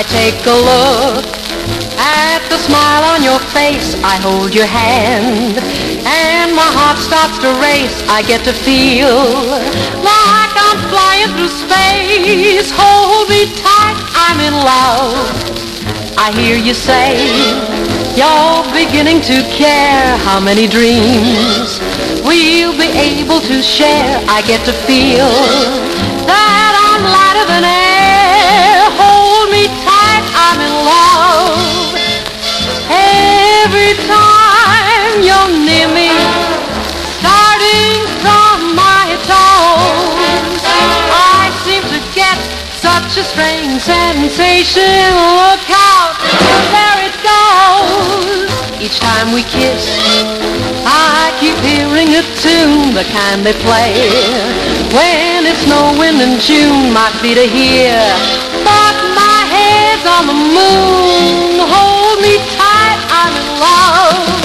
I take a look at the smile on your face. I hold your hand and my heart starts to race. I get to feel like I'm flying through space. Hold me tight, I'm in love. I hear you say you're beginning to care. How many dreams we'll be able to share. I get to feel that I'm lighter than air. Hold me tight, I'm in love. Every time you're near me, starting from my toes, I seem to get such a strange sensation. Look out, there it goes. Each time we kiss, I keep hearing a tune, the kind they play when it's snowing in June. My feet are here, but my head's on the moon. Hold me tight, I'm in love.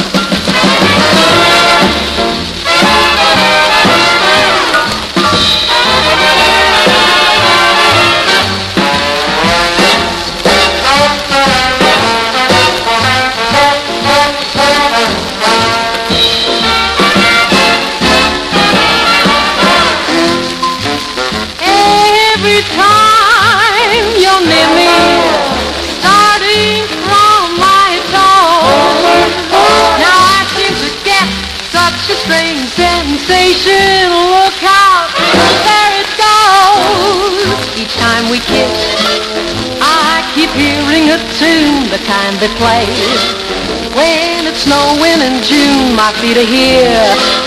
Every time you're near me, starting from my toes, now I seem to get such a strange sensation. Look out, there it goes. Each time we kiss, I keep hearing a tune, the kind they play when it's snowing in June. My feet are here,